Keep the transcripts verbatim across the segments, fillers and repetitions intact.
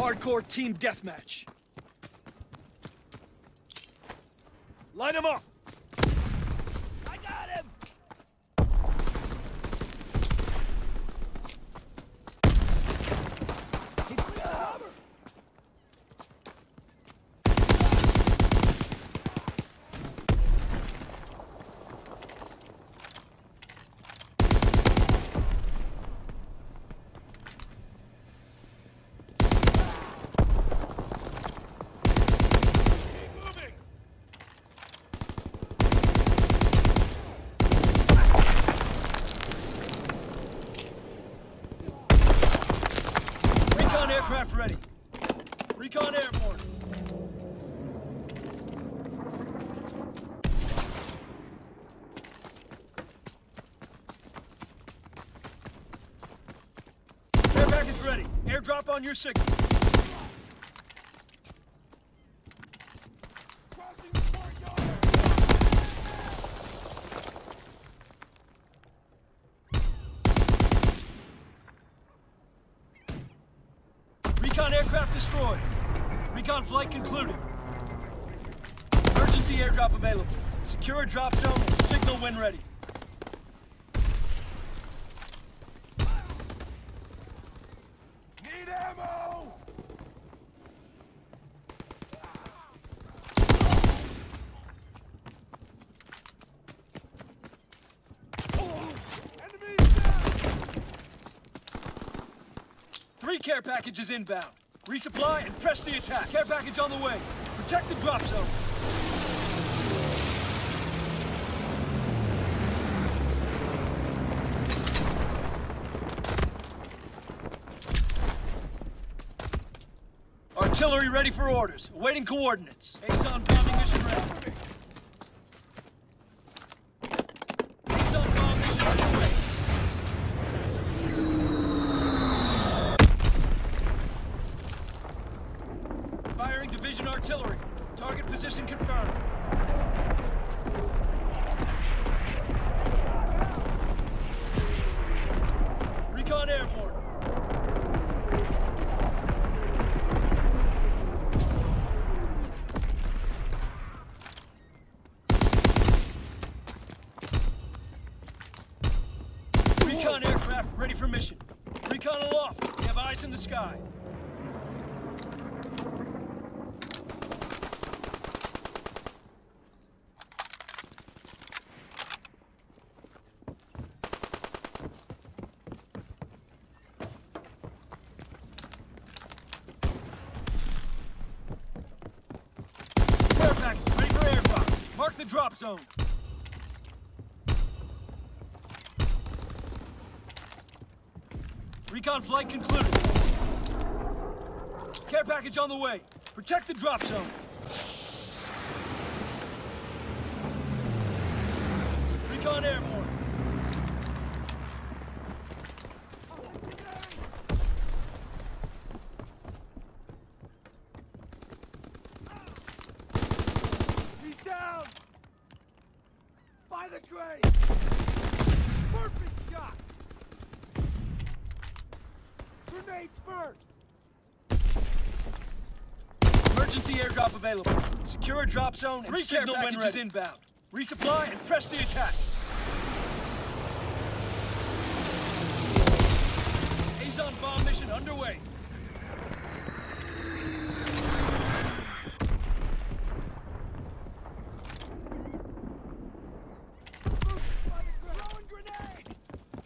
hardcore team deathmatch. Line him up! I got him! He's got a hammer! Aircraft ready. Recon airborne. Air package ready. Airdrop on your signal. Crossing the courtyard! Recon aircraft destroyed. Recon flight concluded. Emergency airdrop available. Secure a drop zone and signal when ready. Need ammo! Enemies down! Three care packages inbound. Resupply and press the attack. Care package on the way. Protect the drop zone. Artillery ready for orders. Awaiting coordinates. Azon bombing mission ready. Azon bomb mission underway. Firing division artillery. Target position confirmed. Recon airborne. Recon aircraft ready for mission. Recon aloft. We have eyes in the sky. Care package ready for airdrop. Mark the drop zone. Recon flight concluded. Care package on the way. Protect the drop zone. Recon airborne. He's down! By the train! Perfect shot! Grenades first! Emergency airdrop available. Secure a drop zone and signal when ready. Inbound. Resupply and press the attack. Azon bomb mission underway. Throwing grenade!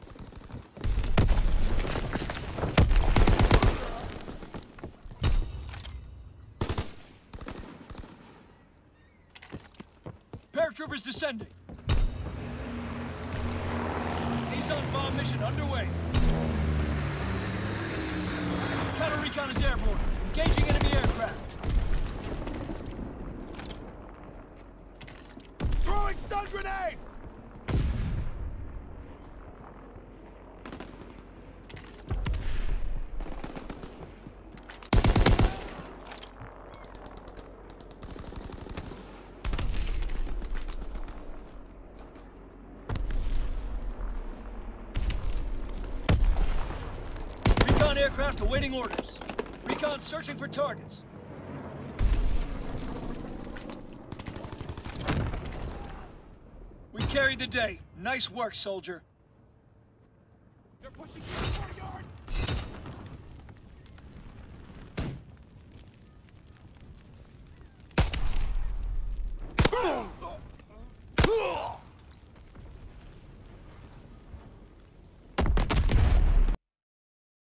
Paratroopers descending. Azon bomb mission underway. Counter recon is airborne. Engaging enemy aircraft. Throwing stun grenade! Aircraft awaiting orders. Recon searching for targets. We carried the day. Nice work, soldier. They're pushing through the courtyard! Boom!